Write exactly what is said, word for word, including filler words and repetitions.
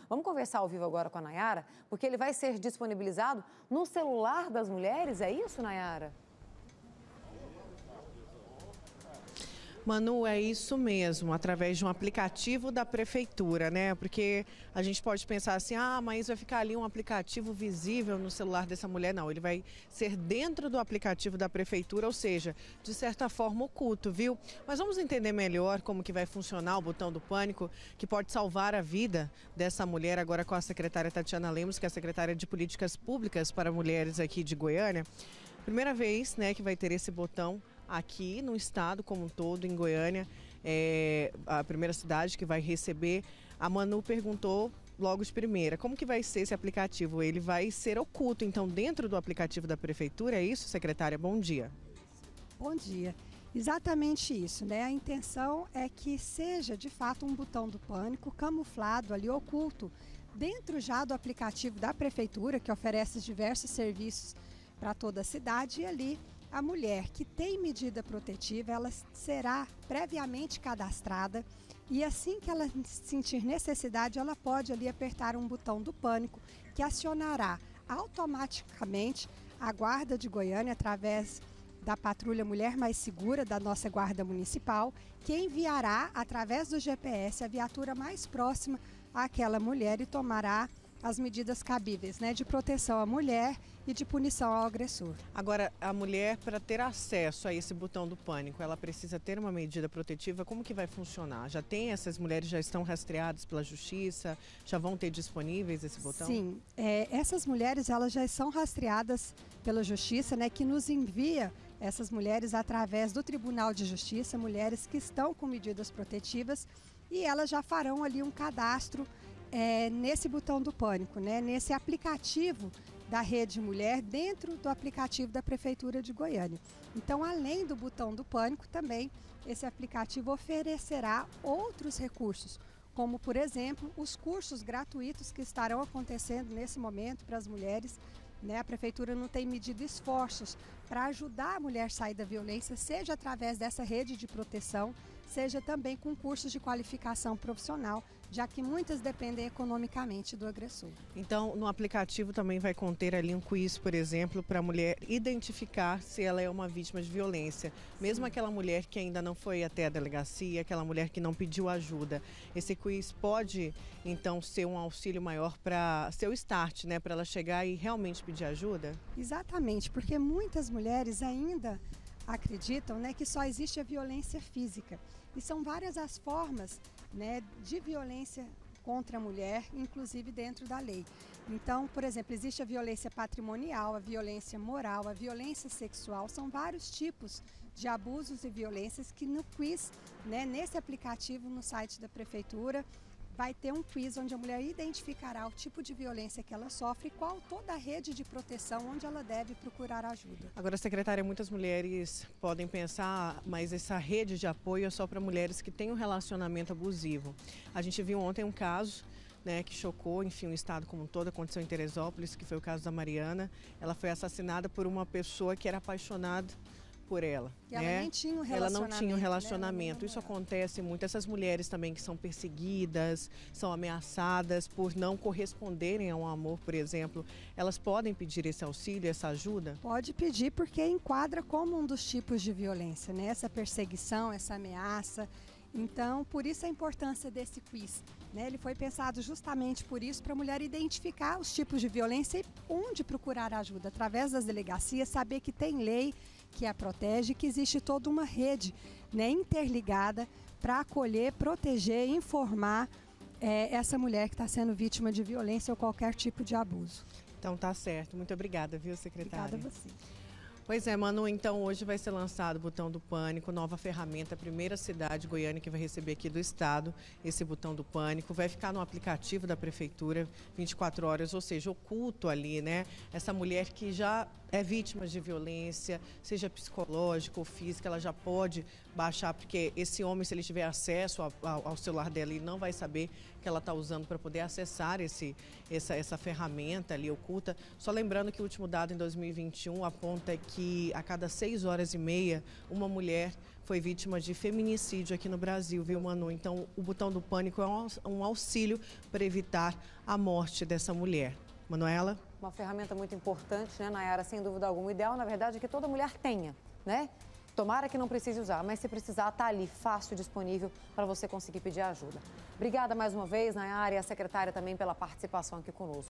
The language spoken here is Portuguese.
Vamos conversar ao vivo agora com a Nayara, porque ele vai ser disponibilizado no celular das mulheres, é isso, Nayara? Manu, é isso mesmo, através de um aplicativo da prefeitura, né? Porque a gente pode pensar assim, ah, mas vai ficar ali um aplicativo visível no celular dessa mulher. Não, ele vai ser dentro do aplicativo da prefeitura, ou seja, de certa forma oculto, viu? Mas vamos entender melhor como que vai funcionar o botão do pânico, que pode salvar a vida dessa mulher, agora com a secretária Tatiana Lemos, que é a secretária de Políticas Públicas para Mulheres aqui de Goiânia. Primeira vez, né, que vai ter esse botão aqui no estado como um todo, em Goiânia, é a primeira cidade que vai receber. A Manu perguntou logo de primeira, como que vai ser esse aplicativo? Ele vai ser oculto, então, dentro do aplicativo da prefeitura, é isso, secretária? Bom dia. Bom dia. Exatamente isso, né? A intenção é que seja, de fato, um botão do pânico camuflado ali, oculto, dentro já do aplicativo da prefeitura, que oferece diversos serviços para toda a cidade, e ali a mulher que tem medida protetiva, ela será previamente cadastrada e assim que ela sentir necessidade, ela pode ali apertar um botão do pânico que acionará automaticamente a Guarda de Goiânia através da Patrulha Mulher Mais Segura da nossa Guarda Municipal, que enviará através do G P S a viatura mais próxima àquela mulher e tomará as medidas cabíveis, né, de proteção à mulher e de punição ao agressor. Agora, a mulher, para ter acesso a esse botão do pânico, ela precisa ter uma medida protetiva. Como que vai funcionar? Já tem, essas mulheres já estão rastreadas pela justiça? Já vão ter disponíveis esse botão? Sim, é, essas mulheres elas já são rastreadas pela justiça, né, que nos envia essas mulheres através do Tribunal de Justiça, mulheres que estão com medidas protetivas, e elas já farão ali um cadastro É, nesse botão do pânico, né? Nesse aplicativo da Rede Mulher, dentro do aplicativo da Prefeitura de Goiânia. Então, além do botão do pânico, também esse aplicativo oferecerá outros recursos, como, por exemplo, os cursos gratuitos que estarão acontecendo nesse momento para as mulheres. Né? A Prefeitura não tem medido esforços para ajudar a mulher a sair da violência, seja através dessa rede de proteção, seja também com cursos de qualificação profissional, já que muitas dependem economicamente do agressor. Então, no aplicativo também vai conter ali um quiz, por exemplo, para a mulher identificar se ela é uma vítima de violência. Mesmo Sim. aquela mulher que ainda não foi até a delegacia, aquela mulher que não pediu ajuda. Esse quiz pode, então, ser um auxílio maior para ser o start, né, para ela chegar e realmente pedir ajuda? Exatamente, porque muitas mulheres ainda acreditam, né, que só existe a violência física. E são várias as formas, né, de violência contra a mulher, inclusive dentro da lei. Então, por exemplo, existe a violência patrimonial, a violência moral, a violência sexual. São vários tipos de abusos e violências que no quiz, né, nesse aplicativo no site da Prefeitura, vai ter um quiz onde a mulher identificará o tipo de violência que ela sofre e qual toda a rede de proteção onde ela deve procurar ajuda. Agora, secretária, muitas mulheres podem pensar, mas essa rede de apoio é só para mulheres que têm um relacionamento abusivo. A gente viu ontem um caso, né, que chocou, enfim, o estado como um todo, aconteceu em Teresópolis, que foi o caso da Mariana. Ela foi assassinada por uma pessoa que era apaixonada por ela. E ela né? nem tinha um relacionamento. Ela não tinha um relacionamento. Né? Isso acontece muito. Essas mulheres também que são perseguidas, são ameaçadas por não corresponderem a um amor, por exemplo, elas podem pedir esse auxílio, essa ajuda? Pode pedir, porque enquadra como um dos tipos de violência, né? Essa perseguição, essa ameaça. Então, por isso a importância desse quiz. Né? Ele foi pensado justamente por isso, para a mulher identificar os tipos de violência e onde procurar ajuda. Através das delegacias, saber que tem lei que a protege, que existe toda uma rede, né, interligada para acolher, proteger e informar é, essa mulher que está sendo vítima de violência ou qualquer tipo de abuso. Então tá certo. Muito obrigada, viu, secretária? Obrigada a você. Pois é, Manu, então hoje vai ser lançado o Botão do Pânico, nova ferramenta, a primeira cidade goiana que vai receber aqui do estado esse Botão do Pânico. Vai ficar no aplicativo da Prefeitura vinte e quatro horas, ou seja, oculto ali, né? Essa mulher que já é vítima de violência, seja psicológica ou física, ela já pode baixar, porque esse homem, se ele tiver acesso ao, ao celular dela, ele não vai saber que ela está usando para poder acessar esse, essa, essa ferramenta ali oculta. Só lembrando que o último dado em dois mil e vinte e um aponta que a cada seis horas e meia uma mulher foi vítima de feminicídio aqui no Brasil, viu, Manu? Então, o botão do pânico é um auxílio para evitar a morte dessa mulher. Manuela? Uma ferramenta muito importante, né, Nayara? Sem dúvida alguma. O ideal, na verdade, é que toda mulher tenha, né? Tomara que não precise usar, mas se precisar, está ali, fácil, disponível para você conseguir pedir ajuda. Obrigada mais uma vez, Nayara, e a secretária também pela participação aqui conosco.